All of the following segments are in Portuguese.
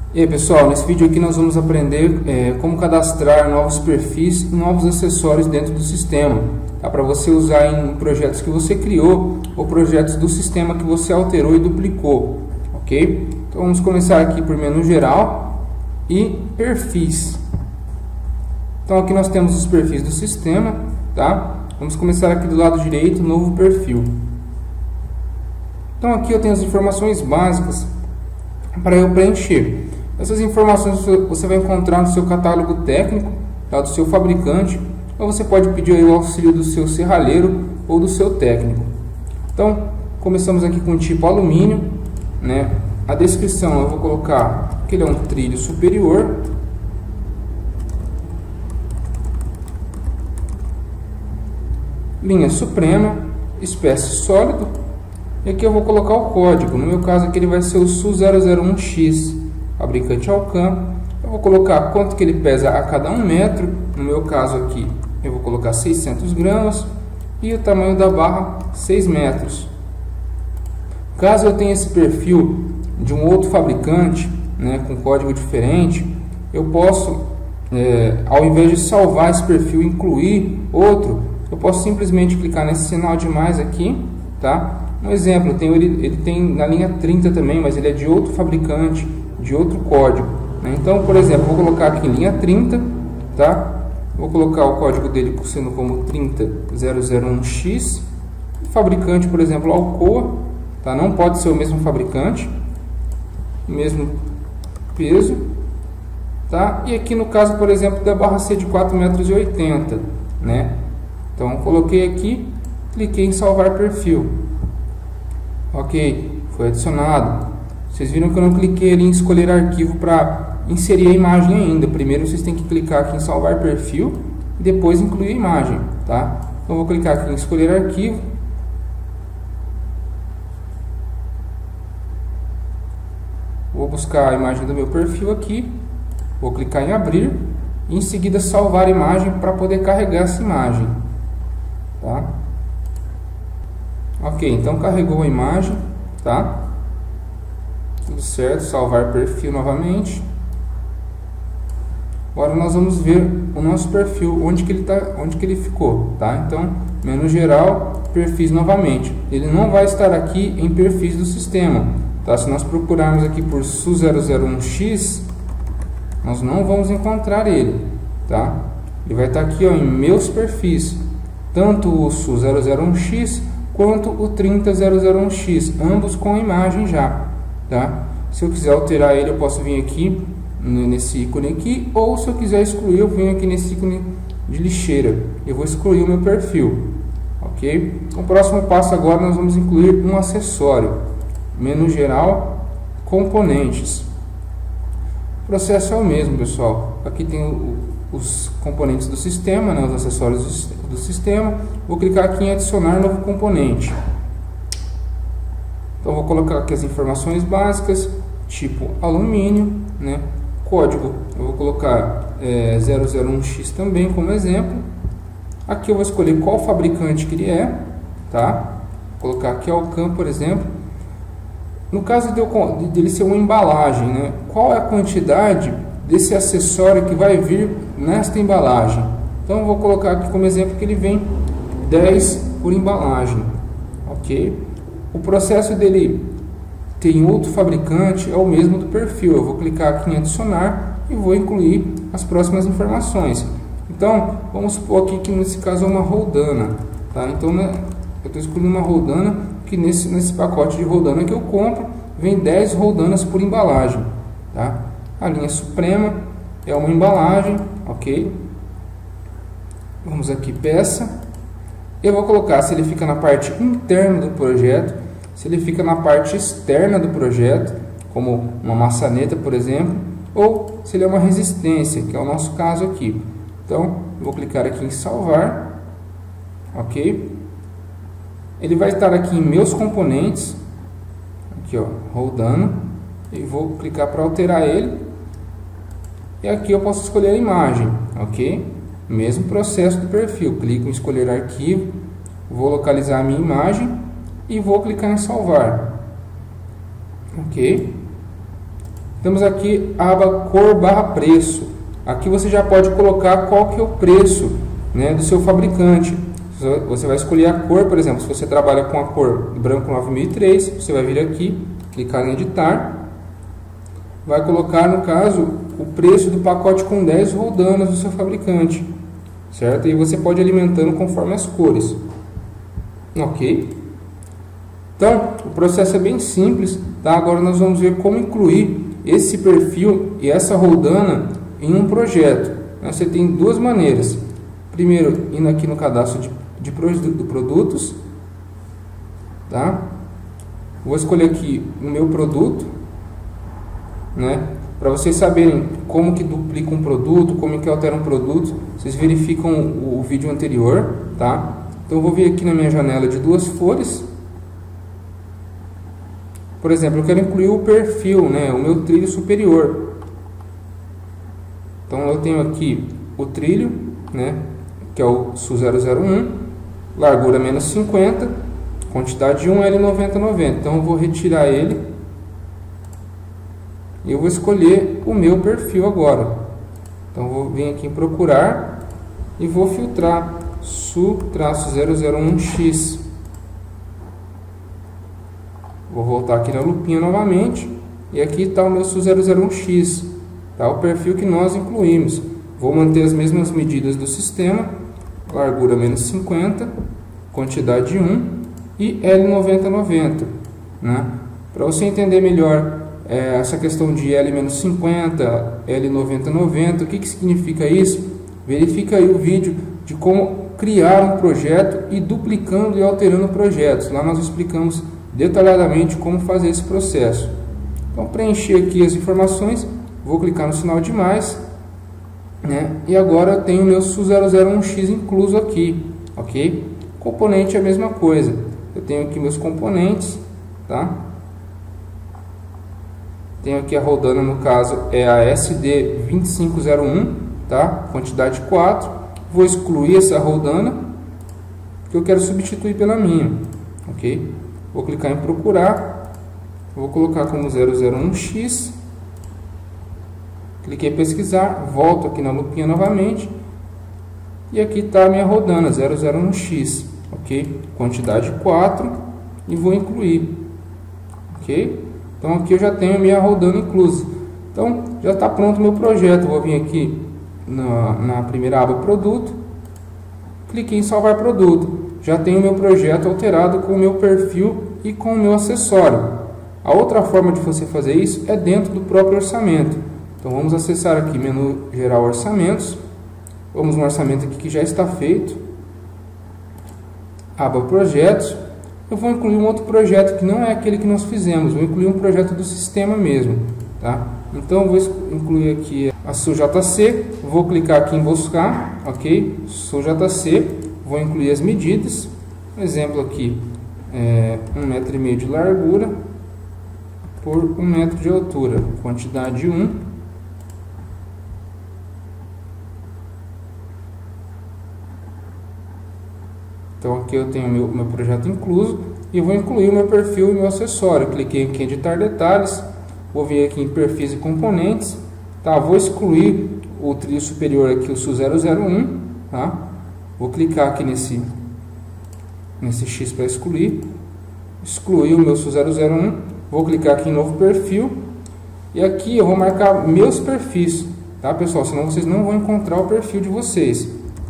E aí pessoal, nesse vídeo aqui nós vamos aprender como cadastrar novos perfis e novos acessórios dentro do sistema, tá? Para você usar em projetos que você criou ou projetos do sistema que você alterou e duplicou, ok? Então vamos começar aqui por menu geral e perfis. Então aqui nós temos os perfis do sistema, tá? Vamos começar aqui do lado direito, novo perfil. Então aqui eu tenho as informações básicas para eu preencher. Essas informações você vai encontrar no seu catálogo técnico, tá, do seu fabricante, ou você pode pedir aí o auxílio do seu serralheiro ou do seu técnico. Então, começamos aqui com o tipo alumínio, né? A descrição eu vou colocar que ele é um trilho superior. Linha suprema, espécie sólido. E aqui eu vou colocar o código. No meu caso aqui ele vai ser o SU001X. Fabricante Alcan. Eu vou colocar quanto que ele pesa a cada 1 metro. No meu caso aqui eu vou colocar 600 gramas. E o tamanho da barra 6 metros. Caso eu tenha esse perfil de um outro fabricante, né, com código diferente, eu posso, ao invés de salvar esse perfil e incluir outro, eu posso simplesmente clicar nesse sinal de mais aqui, tá? Um exemplo, ele tem na linha 30 também, mas ele é de outro fabricante, de outro código, né? Então, por exemplo, vou colocar aqui em linha 30, tá? Vou colocar o código dele sendo como 30001X. Fabricante, por exemplo, Alcoa, tá? Não pode ser o mesmo fabricante, mesmo peso, tá? E aqui no caso, por exemplo, da barra C de 4,80 m, né? Então, coloquei aqui, cliquei em salvar perfil. Ok, foi adicionado. Vocês viram que eu não cliquei ali em escolher arquivo para inserir a imagem ainda. Primeiro vocês têm que clicar aqui em salvar perfil e depois incluir a imagem, tá? Então vou clicar aqui em escolher arquivo. Vou buscar a imagem do meu perfil aqui. Vou clicar em abrir e em seguida salvar a imagem para poder carregar essa imagem, tá? Ok, então carregou a imagem, tá? Tudo certo, salvar perfil novamente. Agora nós vamos ver o nosso perfil, onde que ele ficou, tá? Então, menu geral, perfis novamente. Ele não vai estar aqui em perfis do sistema, tá? Se nós procurarmos aqui por SU001X, nós não vamos encontrar ele, tá? Ele vai estar aqui, ó, em meus perfis, tanto o SU001X quanto o 30001X, ambos com imagem já, tá? Se eu quiser alterar ele, eu posso vir aqui nesse ícone aqui, ou se eu quiser excluir, eu venho aqui nesse ícone de lixeira. Eu vou excluir o meu perfil, ok? O próximo passo agora nós vamos incluir um acessório. Menu geral, componentes. O processo é o mesmo, pessoal. Aqui tem os componentes do sistema, né, os acessórios do sistema. Vou clicar aqui em adicionar novo componente. Então vou colocar aqui as informações básicas, tipo alumínio, né, código. Eu vou colocar 001X também como exemplo. Aqui eu vou escolher qual fabricante que ele é, tá? Vou colocar aqui Alcan, por exemplo. No caso dele ser uma embalagem, né, qual é a quantidade desse acessório que vai vir nesta embalagem? Então eu vou colocar aqui como exemplo que ele vem 10 por embalagem, ok? O processo dele tem outro fabricante, é o mesmo do perfil. Eu vou clicar aqui em adicionar e vou incluir as próximas informações. Então vamos supor aqui que nesse caso é uma roldana, tá? Então, né, eu estou escolhendo uma roldana que nesse pacote de roldana que eu compro vem 10 roldanas por embalagem, tá? A linha suprema é uma embalagem, ok? Vamos aqui, peça. Eu vou colocar se ele fica na parte interna do projeto, se ele fica na parte externa do projeto, como uma maçaneta, por exemplo, ou se ele é uma resistência, que é o nosso caso aqui. Então, vou clicar aqui em salvar, ok? Ele vai estar aqui em meus componentes, aqui ó, roldana, e vou clicar para alterar ele. E aqui eu posso escolher a imagem, ok? Mesmo processo do perfil, clico em escolher arquivo, vou localizar a minha imagem e vou clicar em salvar, ok? Temos aqui a aba cor/preço. Aqui você já pode colocar qual que é o preço, né, do seu fabricante. Você vai escolher a cor, por exemplo, se você trabalha com a cor branco 9003, você vai vir aqui, clicar em editar, vai colocar, no caso, o preço do pacote com 10 roldanas do seu fabricante, certo? E você pode ir alimentando conforme as cores, ok? Então, o processo é bem simples, tá? Agora nós vamos ver como incluir esse perfil e essa roldana em um projeto. Você tem duas maneiras. Primeiro, indo aqui no cadastro de produtos, tá? Vou escolher aqui o meu produto, né? Para vocês saberem como que duplica um produto, como que altera um produto, vocês verificam o vídeo anterior, tá? Então eu vou vir aqui na minha janela de duas folhas. Por exemplo, eu quero incluir o perfil, né? O meu trilho superior. Então eu tenho aqui o trilho, né? Que é o SU001, largura menos 50, quantidade de 1 L9090. Então eu vou retirar ele e eu vou escolher o meu perfil agora. Então eu vou vir aqui em procurar e vou filtrar SU-001X. Vou voltar aqui na lupinha novamente e aqui está o meu SU001X, tá? O perfil que nós incluímos. Vou manter as mesmas medidas do sistema, largura menos 50, quantidade de 1 e L9090, né? Para você entender melhor essa questão de L-50, L9090, o que significa isso? Verifica aí o vídeo de como criar um projeto e duplicando e alterando projetos. Lá nós explicamos detalhadamente como fazer esse processo. Então, preencher aqui as informações, vou clicar no sinal de mais, né? E agora eu tenho o meu SU001X incluso aqui, ok? Componente é a mesma coisa. Eu tenho aqui meus componentes, tá? Tenho aqui a roldana, no caso é a SD2501, tá? Quantidade 4. Vou excluir essa roldana, que eu quero substituir pela minha, ok? Vou clicar em procurar, vou colocar como 001X, cliquei em pesquisar, volto aqui na lupinha novamente, e aqui está a minha roldana 001X, ok? Quantidade 4, e vou incluir, ok? Então aqui eu já tenho a minha roldana inclusa. Então já está pronto o meu projeto. Vou vir aqui na primeira aba produto, cliquei em salvar produto. Já tenho o meu projeto alterado com o meu perfil e com o meu acessório. A outra forma de você fazer isso é dentro do próprio orçamento. Então vamos acessar aqui menu geral orçamentos. Vamos no orçamento aqui que já está feito. Aba projetos. Eu vou incluir um outro projeto que não é aquele que nós fizemos. Vou incluir um projeto do sistema mesmo, tá? Então eu vou incluir aqui a SUJC. Vou clicar aqui em buscar, ok? SUJC. Vou incluir as medidas. Um exemplo aqui é 1,5 m de largura por 1 m de altura. Quantidade 1. Então aqui eu tenho meu projeto incluso e vou incluir o meu perfil e meu acessório. Cliquei aqui em editar detalhes. Vou vir aqui em perfis e componentes. Tá? Vou excluir o trilho superior aqui, o SU001. Tá? Vou clicar aqui nesse X para excluir. Excluir o meu SU001. Vou clicar aqui em novo perfil. E aqui eu vou marcar meus perfis. Tá, pessoal? Senão vocês não vão encontrar o perfil de vocês.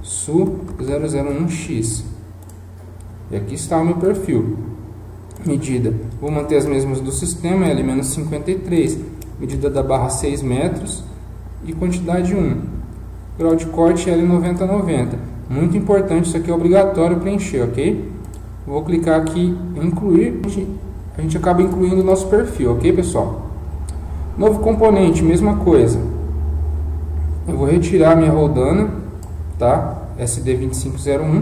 SU001X. E aqui está o meu perfil. Medida. Vou manter as mesmas do sistema. L-53. Medida da barra 6 metros. E quantidade 1. Grau de corte L9090. Muito importante, isso aqui é obrigatório preencher, ok? Vou clicar aqui em incluir, a gente acaba incluindo o nosso perfil, ok, pessoal? Novo componente, mesma coisa. Eu vou retirar minha roldana, tá? SD2501.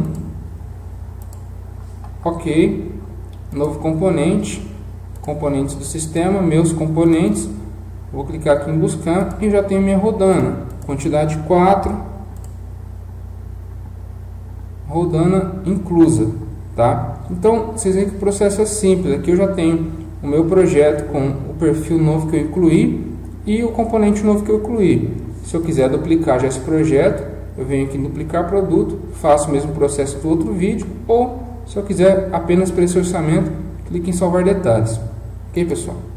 Ok. Novo componente, componentes do sistema, meus componentes. Vou clicar aqui em buscar e já tenho minha roldana. Quantidade 4. Roldana inclusa, tá? Então, vocês veem que o processo é simples. Aqui eu já tenho o meu projeto com o perfil novo que eu incluí e o componente novo que eu incluí. Se eu quiser duplicar já esse projeto, eu venho aqui em duplicar produto, faço o mesmo processo do outro vídeo, ou se eu quiser apenas para esse orçamento, clique em salvar detalhes. Ok, pessoal?